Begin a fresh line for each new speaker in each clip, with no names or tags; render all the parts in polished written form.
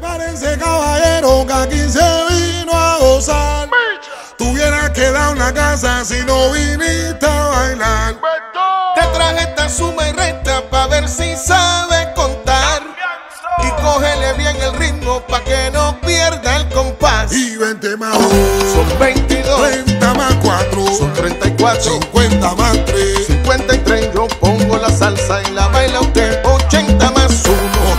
Prepárense, caballero, que aquí se vino a gozar. Tú vienes a quedar en la casa si no viniste a bailar.
Te traje esta suma y resta pa' ver si sabes contar. Y cógele bien el ritmo pa' que no pierda el compás.
Y 20 más 2
son 22,
30 más 4
son 34,
50 más 3
53. Yo pongo la salsa y la baila usted. 80 más 1,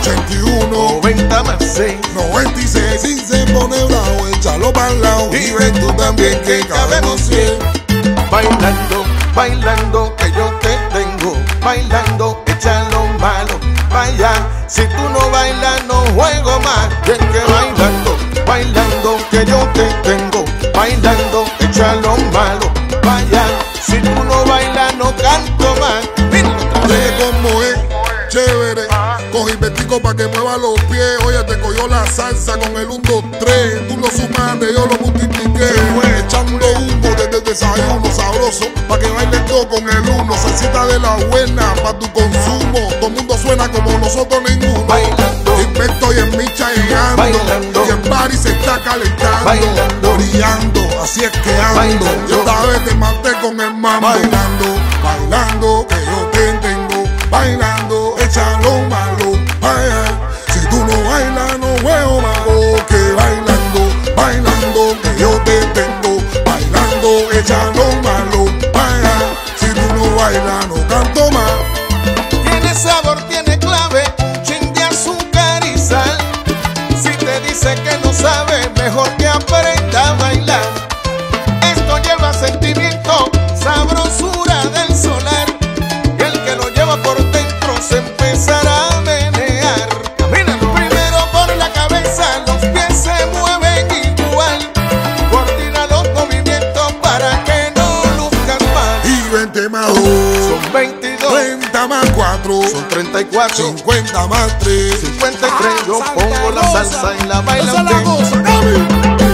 81
90 más 6,
96. Si se pone bravo, échalo para el lado. Y ven tú también que cabemos 100.
Bailando, bailando que yo te tengo. Bailando, echa lo malo, vaya. Si tú no bailas no juego más. Bien que bailando, bailando que yo te tengo. Bailando, echa lo malo, vaya. Si tú no bailas no canto más.
Oye, como es chévere, cogí vestico pa' que mueva los pies. Oye, te cogió la salsa con el 1, 2, 3. Tú lo sumaste, yo lo multipliqué. Echando humo desde el desayuno sabroso, pa' que bailes todo con el 1. Salsita de la buena, pa' tu consumo. Todo el mundo suena como nosotros ninguno.
Bailando,
Invecto y en micha llegando.
bailando,
Y el party se está calentando.
bailando,
brillando, así es que ando.
bailando.
Yo esta vez te maté con el mambo. Bailando, bailando, que yo te tengo. Bailando, echa lo malo, vaya. Si tú no bailas, no juego malo. Que bailando, bailando, que yo te tengo. Bailando, echa lo malo, vaya. Si tú no bailas, no canto más.
Tiene sabor, tiene clave, un chin de azúcar y sal. Si te dice que no sabe, mejor que aprenda a bailar. Esto lleva sentimiento, sabrosura del solar. Y el que lo lleva por dentro se empezará a menear. Camina primero por la cabeza, los pies se mueven igual. Coordina los movimientos para que no luzcas mal.
Y 20 más 2
Son 22,
30 más 4
son 34,
50 más 3
53. Yo pongo la salsa y la baila
esa es la
usted.
cosa, Gaby.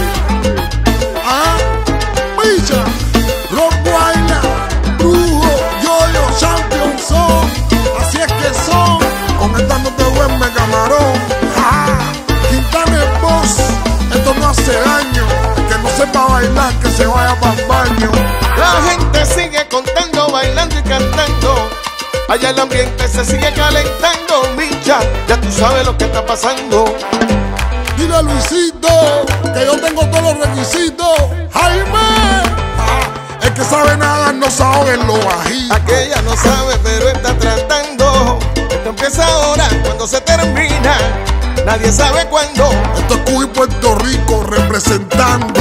Ah, Micha, Rock baila, Brujo, Yoyo, Champion son. Así es que son. Con esta no te duerme, camarón. Ah, Quintana es voz. Esto no hace daño. El que no sepa bailar, que se vaya para el baño.
La gente sigue contando, bailando y cantando. Allá el ambiente se sigue calentando. Micha, ya tú sabes lo que está pasando.
Dile a Luisito que yo tengo todos los requisitos. Jaime, el que sabe nada no se ahoga en lo bajito.
Aquella no sabe, pero está tratando. Esto empieza ahora, cuando se termina. Nadie sabe cuándo.
Esto es Cuba y Puerto Rico representando.